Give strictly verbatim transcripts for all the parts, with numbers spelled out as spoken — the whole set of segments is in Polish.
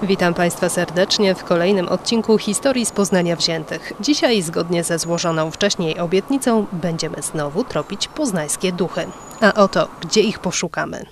Witam Państwa serdecznie w kolejnym odcinku Historii z Poznania Wziętych. Dzisiaj, zgodnie ze złożoną wcześniej obietnicą, będziemy znowu tropić poznańskie duchy. A oto, gdzie ich poszukamy.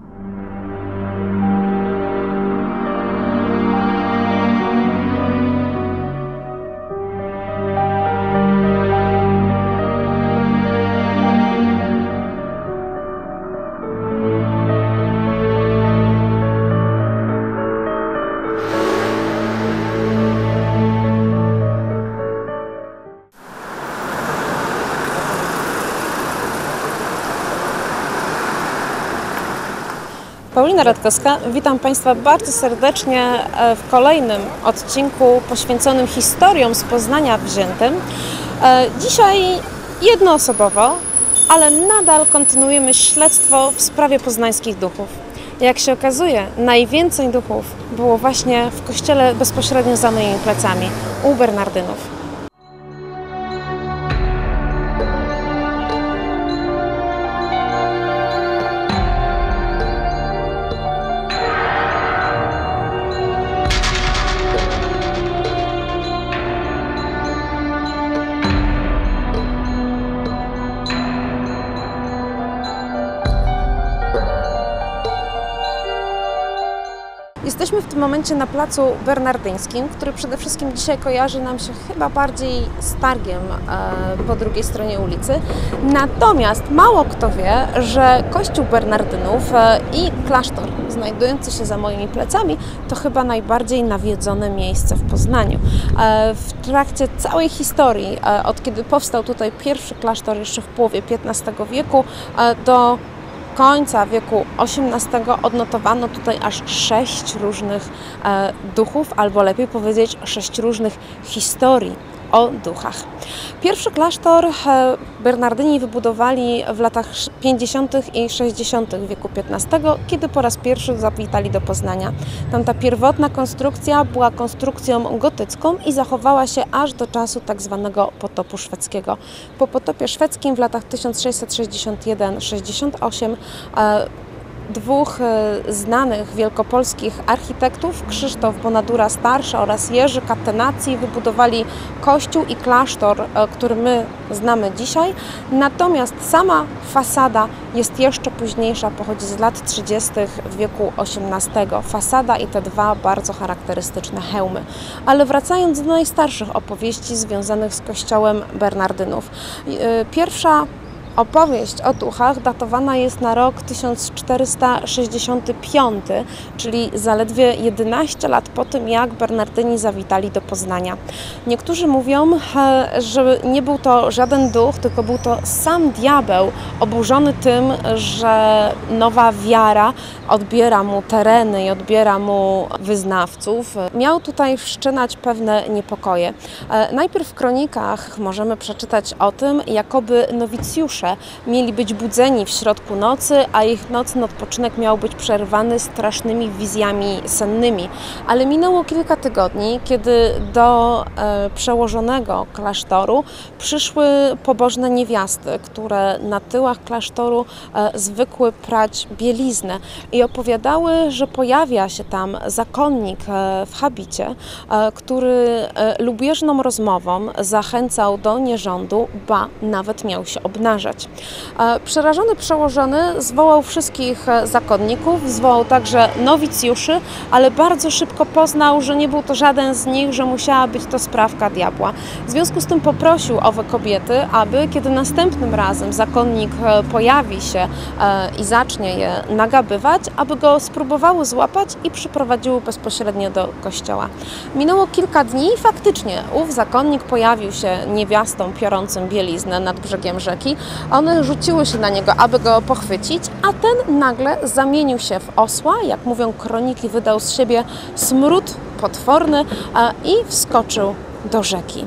Paulina Radkowska, witam Państwa bardzo serdecznie w kolejnym odcinku poświęconym historiom z Poznania Wziętym. Dzisiaj jednoosobowo, ale nadal kontynuujemy śledztwo w sprawie poznańskich duchów. Jak się okazuje, najwięcej duchów było właśnie w kościele bezpośrednio za moimi plecami, u Bernardynów. Jesteśmy w tym momencie na placu bernardyńskim, który przede wszystkim dzisiaj kojarzy nam się chyba bardziej z targiem e, po drugiej stronie ulicy. Natomiast mało kto wie, że kościół Bernardynów e, i klasztor znajdujący się za moimi plecami to chyba najbardziej nawiedzone miejsce w Poznaniu. E, w trakcie całej historii, e, od kiedy powstał tutaj pierwszy klasztor jeszcze w połowie piętnastego wieku e, do końca wieku osiemnastego odnotowano tutaj aż sześć różnych e, duchów, albo lepiej powiedzieć sześć różnych historii o duchach. Pierwszy klasztor e, Bernardyni wybudowali w latach pięćdziesiątych i sześćdziesiątych wieku piętnastego, kiedy po raz pierwszy zawitali do Poznania. Tamta pierwotna konstrukcja była konstrukcją gotycką i zachowała się aż do czasu tak zwanego potopu szwedzkiego. Po potopie szwedzkim w latach tysiąc sześćset sześćdziesiąt jeden do sześćdziesiąt osiem e, dwóch znanych wielkopolskich architektów, Krzysztof Bonadura starszy oraz Jerzy Catenacci, wybudowali kościół i klasztor, który my znamy dzisiaj. Natomiast sama fasada jest jeszcze późniejsza, pochodzi z lat trzydziestych wieku osiemnastego. Fasada i te dwa bardzo charakterystyczne hełmy. Ale wracając do najstarszych opowieści związanych z kościołem Bernardynów. Pierwsza opowieść o duchach datowana jest na rok tysiąc czterysta sześćdziesiąty piąty, czyli zaledwie jedenaście lat po tym, jak Bernardyni zawitali do Poznania. Niektórzy mówią, że nie był to żaden duch, tylko był to sam diabeł, oburzony tym, że nowa wiara odbiera mu tereny i odbiera mu wyznawców. Miał tutaj wszczynać pewne niepokoje. Najpierw w kronikach możemy przeczytać o tym, jakoby nowicjusze mieli być budzeni w środku nocy, a ich nocny odpoczynek miał być przerwany strasznymi wizjami sennymi. Ale minęło kilka tygodni, kiedy do e, przełożonego klasztoru przyszły pobożne niewiasty, które na tyłach klasztoru e, zwykły prać bieliznę i opowiadały, że pojawia się tam zakonnik e, w habicie, e, który e, lubieżną rozmową zachęcał do nierządu, ba, nawet miał się obnażać. Przerażony przełożony zwołał wszystkich zakonników, zwołał także nowicjuszy, ale bardzo szybko poznał, że nie był to żaden z nich, że musiała być to sprawka diabła. W związku z tym poprosił owe kobiety, aby kiedy następnym razem zakonnik pojawi się i zacznie je nagabywać, aby go spróbowały złapać i przyprowadziły bezpośrednio do kościoła. Minęło kilka dni i faktycznie ów zakonnik pojawił się niewiastom piorącym bieliznę nad brzegiem rzeki. One rzuciły się na niego, aby go pochwycić, a ten nagle zamienił się w osła, jak mówią kroniki, wydał z siebie smród potworny i wskoczył do rzeki.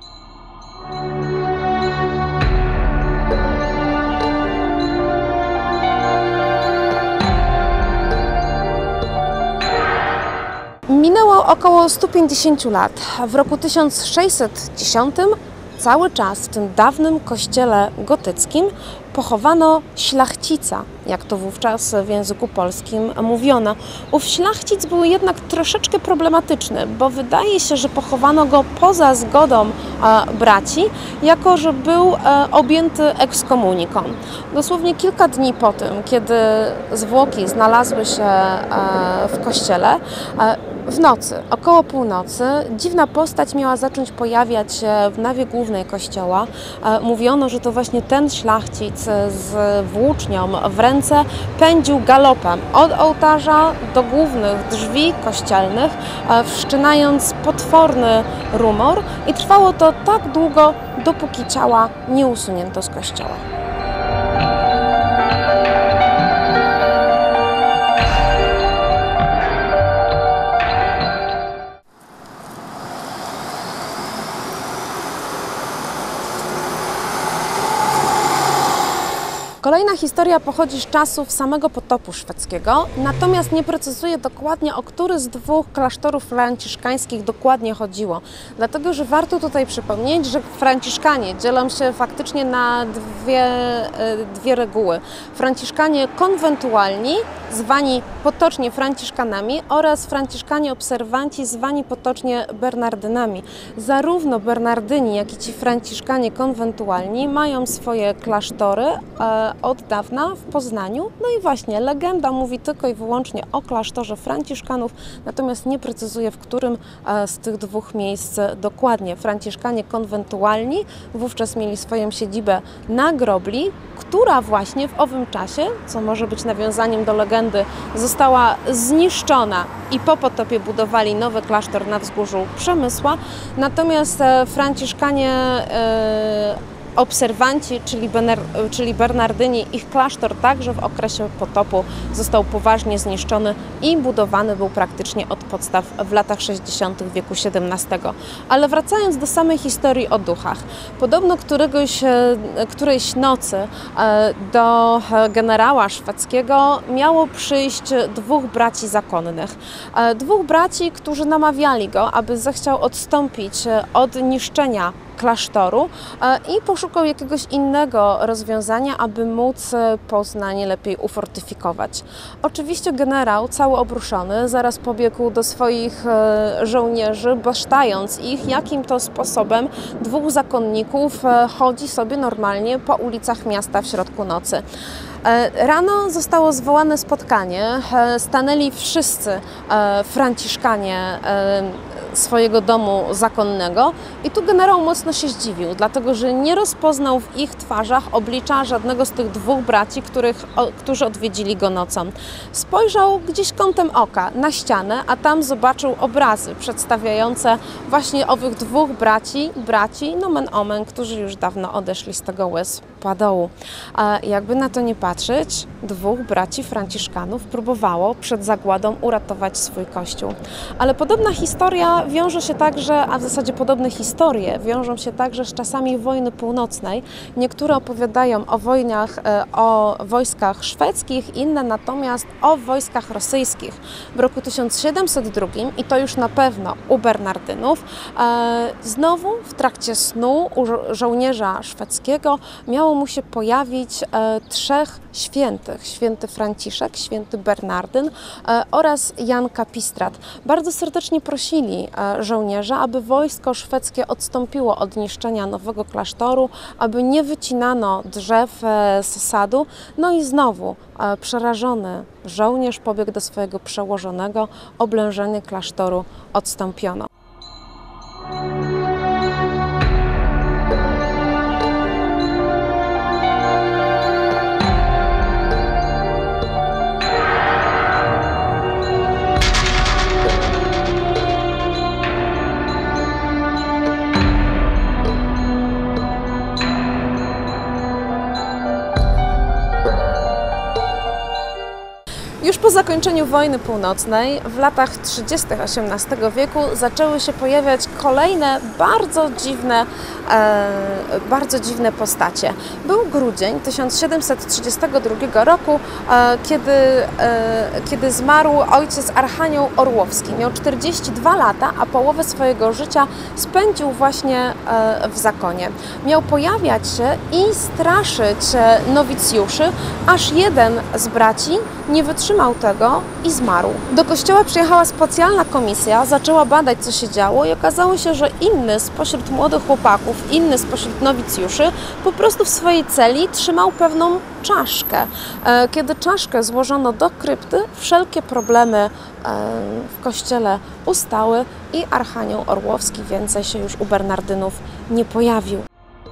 Minęło około stu pięćdziesięciu lat. W roku tysiąc sześćset dziesiątym cały czas w tym dawnym kościele gotyckim pochowano szlachcica, jak to wówczas w języku polskim mówiono. Ów szlachcic był jednak troszeczkę problematyczny, bo wydaje się, że pochowano go poza zgodą e, braci, jako że był e, objęty ekskomuniką. Dosłownie kilka dni po tym, kiedy zwłoki znalazły się e, w kościele, e, w nocy, około północy, dziwna postać miała zacząć pojawiać się w nawie głównej kościoła. E, mówiono, że to właśnie ten szlachcic z włócznią w ręce pędził galopem od ołtarza do głównych drzwi kościelnych, e, wszczynając potworny rumor, i trwało to tak długo, dopóki ciała nie usunięto z kościoła. Kolejna historia pochodzi z czasów samego potopu szwedzkiego, natomiast nie precyzuje dokładnie, o który z dwóch klasztorów franciszkańskich dokładnie chodziło. Dlatego, że warto tutaj przypomnieć, że franciszkanie dzielą się faktycznie na dwie, dwie reguły. Franciszkanie konwentualni, zwani potocznie franciszkanami, oraz franciszkanie obserwanci, zwani potocznie bernardynami. Zarówno bernardyni, jak i ci franciszkanie konwentualni mają swoje klasztory e, od dawna w Poznaniu. No i właśnie legenda mówi tylko i wyłącznie o klasztorze franciszkanów, natomiast nie precyzuje, w którym z tych dwóch miejsc dokładnie. Franciszkanie konwentualni wówczas mieli swoją siedzibę na Grobli, która właśnie w owym czasie, co może być nawiązaniem do legendy, została zniszczona i po potopie budowali nowy klasztor na wzgórzu Przemysła. Natomiast franciszkanie e, obserwanci, czyli, Bener, czyli Bernardyni, ich klasztor także w okresie potopu został poważnie zniszczony i budowany był praktycznie od podstaw w latach sześćdziesiątych wieku siedemnastego. Ale wracając do samej historii o duchach, podobno któregoś, którejś nocy do generała szwedzkiego miało przyjść dwóch braci zakonnych. Dwóch braci, którzy namawiali go, aby zechciał odstąpić od niszczenia klasztoru i poszukał jakiegoś innego rozwiązania, aby móc Poznań lepiej ufortyfikować. Oczywiście generał, cały obruszony, zaraz pobiegł do swoich żołnierzy, basztając ich, jakim to sposobem dwóch zakonników chodzi sobie normalnie po ulicach miasta w środku nocy. Rano zostało zwołane spotkanie, stanęli wszyscy franciszkanie swojego domu zakonnego i tu generał mocno się zdziwił, dlatego że nie rozpoznał w ich twarzach oblicza żadnego z tych dwóch braci, których, o, którzy odwiedzili go nocą. Spojrzał gdzieś kątem oka na ścianę, a tam zobaczył obrazy przedstawiające właśnie owych dwóch braci, braci nomen omen, którzy już dawno odeszli z tego łez padołu. A jakby na to nie patrzeć, dwóch braci franciszkanów próbowało przed zagładą uratować swój kościół. Ale podobna historia wiąże się także, a w zasadzie podobne historie wiążą się także z czasami wojny północnej. Niektóre opowiadają o wojnach, o wojskach szwedzkich, inne natomiast o wojskach rosyjskich. W roku tysiąc siedemset drugim, i to już na pewno u Bernardynów, znowu w trakcie snu u żołnierza szwedzkiego miało mu się pojawić trzech świętych. Święty Franciszek, święty Bernardyn oraz Jan Kapistrat. Bardzo serdecznie prosili żołnierza, aby wojsko szwedzkie odstąpiło od niszczenia nowego klasztoru, aby nie wycinano drzew z sadu. No i znowu przerażony żołnierz pobiegł do swojego przełożonego, oblężenie klasztoru odstąpiono. Już po zakończeniu wojny północnej w latach trzydziestych osiemnastego wieku zaczęły się pojawiać kolejne bardzo dziwne e, bardzo dziwne postacie. Był grudzień tysiąc siedemset trzydziestego drugiego roku, e, kiedy, e, kiedy zmarł ojciec Archanioł Orłowski. Miał czterdzieści dwa lata, a połowę swojego życia spędził właśnie e, w zakonie. Miał pojawiać się i straszyć nowicjuszy, aż jeden z braci nie wytrzymał tego i zmarł. Do kościoła przyjechała specjalna komisja, zaczęła badać, co się działo, i okazało się, że inny spośród młodych chłopaków, inny spośród nowicjuszy po prostu w swojej celi trzymał pewną czaszkę. Kiedy czaszkę złożono do krypty, wszelkie problemy w kościele ustały i Archanioł Orłowski więcej się już u Bernardynów nie pojawił.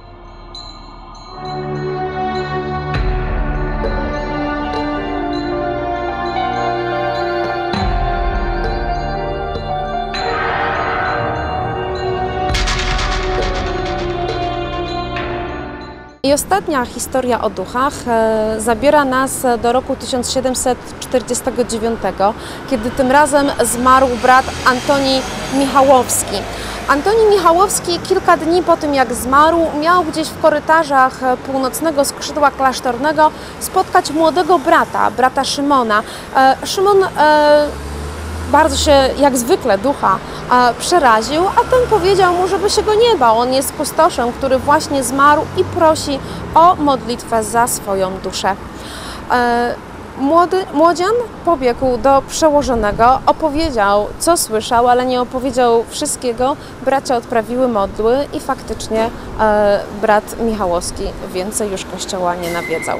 I ostatnia historia o duchach e, zabiera nas do roku tysiąc siedemset czterdziestego dziewiątego, kiedy tym razem zmarł brat Antoni Michałowski. Antoni Michałowski kilka dni po tym, jak zmarł, miał gdzieś w korytarzach północnego skrzydła klasztornego spotkać młodego brata, brata Szymona. E, Szymon e, bardzo się, jak zwykle, ducha e, przeraził, a ten powiedział mu, żeby się go nie bał. On jest kustoszem, który właśnie zmarł i prosi o modlitwę za swoją duszę. E, młody, młodzian pobiegł do przełożonego, opowiedział, co słyszał, ale nie opowiedział wszystkiego. Bracia odprawiły modły i faktycznie e, brat Michałowski więcej już kościoła nie nawiedzał.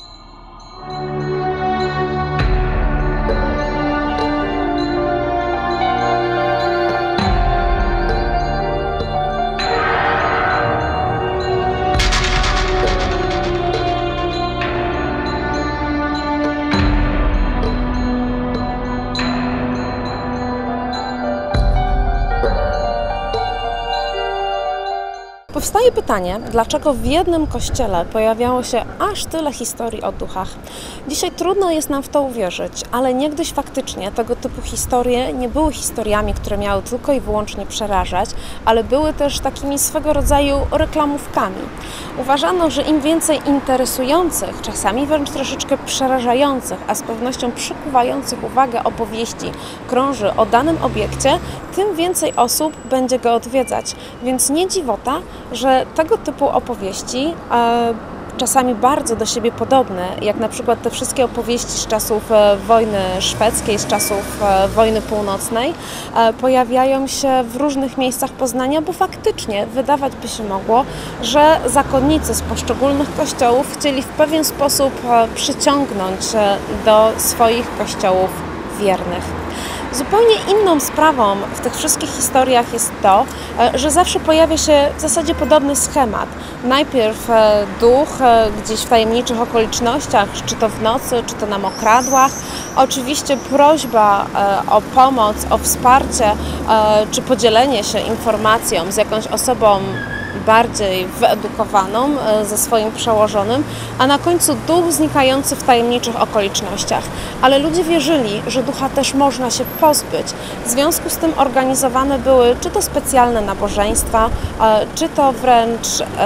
Powstaje pytanie, dlaczego w jednym kościele pojawiało się aż tyle historii o duchach. Dzisiaj trudno jest nam w to uwierzyć, ale niegdyś faktycznie tego typu historie nie były historiami, które miały tylko i wyłącznie przerażać, ale były też takimi swego rodzaju reklamówkami. Uważano, że im więcej interesujących, czasami wręcz troszeczkę przerażających, a z pewnością przykuwających uwagę opowieści krąży o danym obiekcie, tym więcej osób będzie go odwiedzać. Więc nie dziwota, że tego typu opowieści, e, czasami bardzo do siebie podobne, jak na przykład te wszystkie opowieści z czasów e, wojny szwedzkiej, z czasów e, wojny północnej, e, pojawiają się w różnych miejscach Poznania, bo faktycznie wydawać by się mogło, że zakonnicy z poszczególnych kościołów chcieli w pewien sposób e, przyciągnąć e, do swoich kościołów wiernych. Zupełnie inną sprawą w tych wszystkich historiach jest to, że zawsze pojawia się w zasadzie podobny schemat. Najpierw duch gdzieś w tajemniczych okolicznościach, czy to w nocy, czy to na mokradłach. Oczywiście prośba o pomoc, o wsparcie, czy podzielenie się informacją z jakąś osobą bardziej wyedukowaną, ze swoim przełożonym, a na końcu duch znikający w tajemniczych okolicznościach. Ale ludzie wierzyli, że ducha też można się pozbyć. W związku z tym organizowane były czy to specjalne nabożeństwa, czy to wręcz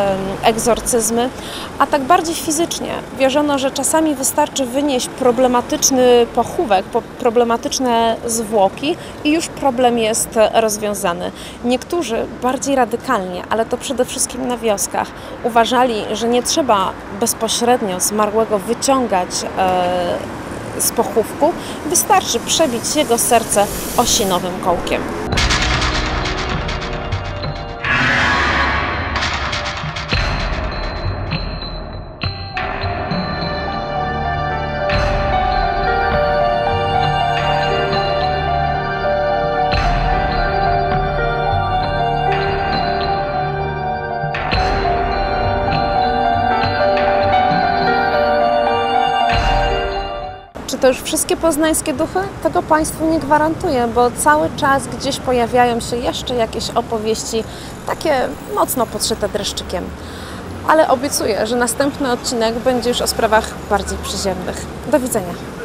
egzorcyzmy, a tak bardziej fizycznie. Wierzono, że czasami wystarczy wynieść problematyczny pochówek, problematyczne zwłoki i już problem jest rozwiązany. Niektórzy bardziej radykalnie, ale to przede wszystkim na wioskach, uważali, że nie trzeba bezpośrednio zmarłego wyciągać e, z pochówku, wystarczy przebić jego serce osinowym kołkiem. Czy to już wszystkie poznańskie duchy? Tego Państwu nie gwarantuję, bo cały czas gdzieś pojawiają się jeszcze jakieś opowieści, takie mocno podszyte dreszczykiem. Ale obiecuję, że następny odcinek będzie już o sprawach bardziej przyziemnych. Do widzenia.